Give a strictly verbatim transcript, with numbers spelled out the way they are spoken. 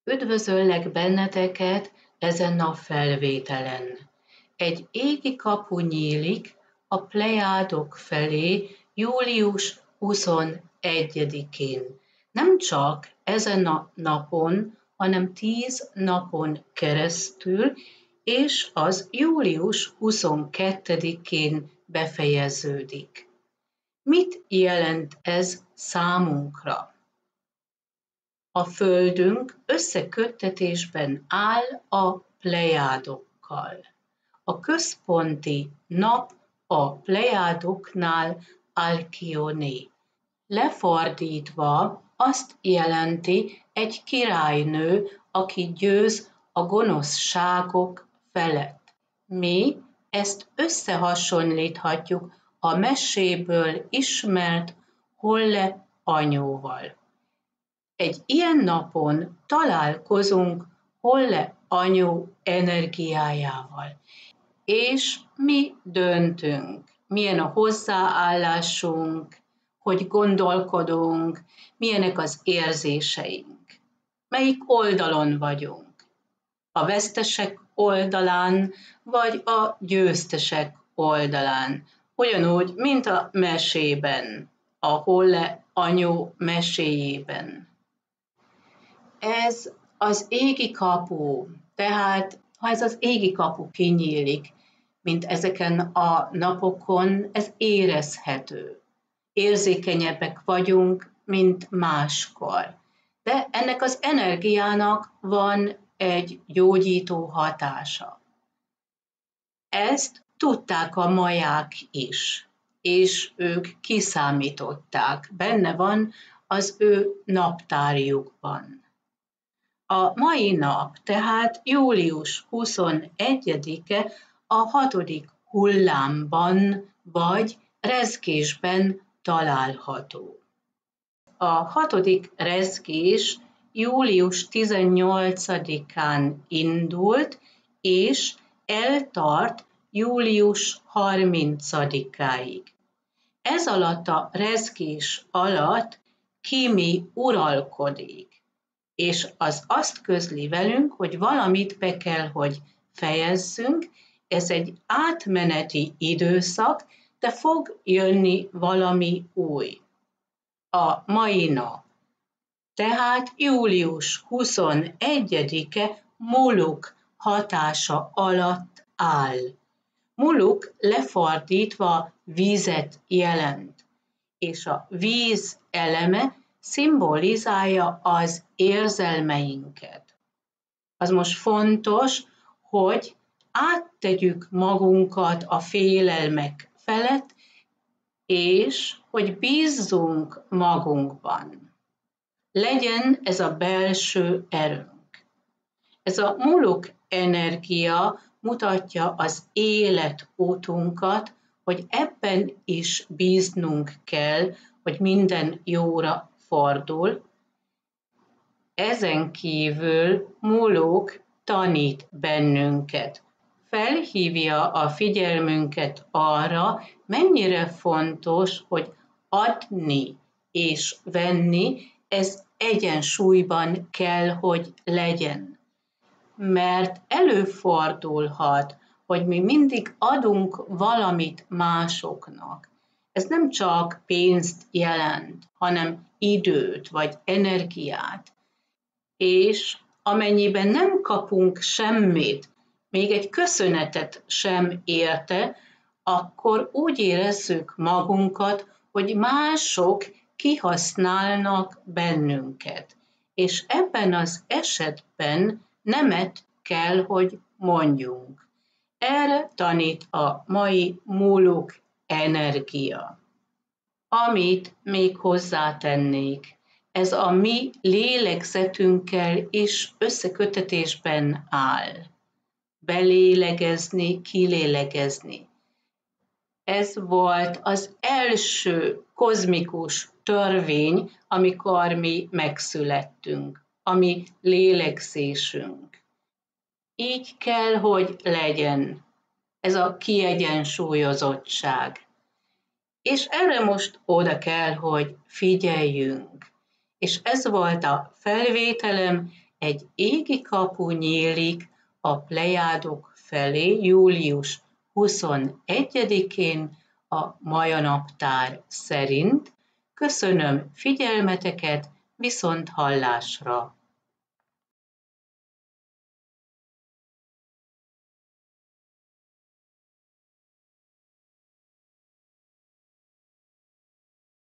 Üdvözöllek benneteket ezen a felvételen. Egy égi kapu nyílik a Plejádok felé július huszonegyedikén. Nem csak ezen a napon, hanem tíz napon keresztül, és az július huszonkettedikén befejeződik. Mit jelent ez számunkra? A Földünk összeköttetésben áll a Plejádokkal. A központi nap a Plejádoknál Alkioné. Lefordítva azt jelenti egy királynő, aki győz a gonoszságok felett. Mi ezt összehasonlíthatjuk a meséből ismert Holle anyóval. Egy ilyen napon találkozunk Holle anyó energiájával, és mi döntünk, milyen a hozzáállásunk, hogy gondolkodunk, milyenek az érzéseink, melyik oldalon vagyunk, a vesztesek oldalán, vagy a győztesek oldalán, ugyanúgy, mint a mesében, a Holle anyó meséjében. Ez az égi kapu, tehát ha ez az égi kapu kinyílik, mint ezeken a napokon, ez érezhető. Érzékenyebbek vagyunk, mint máskor. De ennek az energiának van egy gyógyító hatása. Ezt tudták a maják is, és ők kiszámították, benne van az ő naptárjukban. A mai nap, tehát július huszonegyedike a hatodik hullámban vagy rezgésben található. A hatodik rezgés július tizennyolcadikán indult, és eltart július harmincadikáig. Ez alatt a rezgés alatt Kimi uralkodik, és az azt közli velünk, hogy valamit be kell, hogy fejezzünk, ez egy átmeneti időszak, de fog jönni valami új. A mai nap, tehát július huszonegyedike Muluk hatása alatt áll. Muluk lefordítva vízet jelent, és a víz eleme szimbolizálja az érzelmeinket. Az most fontos, hogy áttegyük magunkat a félelmek felett, és hogy bízzunk magunkban. Legyen ez a belső erőnk. Ez a Muluk energia mutatja az életútunkat, hogy ebben is bíznunk kell, hogy minden jóra fordul. Ezen kívül Muluk tanít bennünket, felhívja a figyelmünket arra, mennyire fontos, hogy adni és venni, ez egyensúlyban kell, hogy legyen. Mert előfordulhat, hogy mi mindig adunk valamit másoknak. Ez nem csak pénzt jelent, hanem időt vagy energiát. És amennyiben nem kapunk semmit, még egy köszönetet sem érte, akkor úgy érezzük magunkat, hogy mások kihasználnak bennünket. És ebben az esetben nemet kell, hogy mondjunk. Erre tanít a mai Muluk energia. Amit még hozzátennék, ez a mi lélegzetünkkel is összekötetésben áll. Belélegezni, kilélegezni. Ez volt az első kozmikus törvény, amikor mi megszülettünk, a mi lélegzésünk. Így kell, hogy legyen ez a kiegyensúlyozottság. És erre most oda kell, hogy figyeljünk. És ez volt a felvételem, egy égi kapu nyílik a Plejádok felé július huszonegyedikén a Maja naptár szerint. Köszönöm figyelmeteket, viszont hallásra!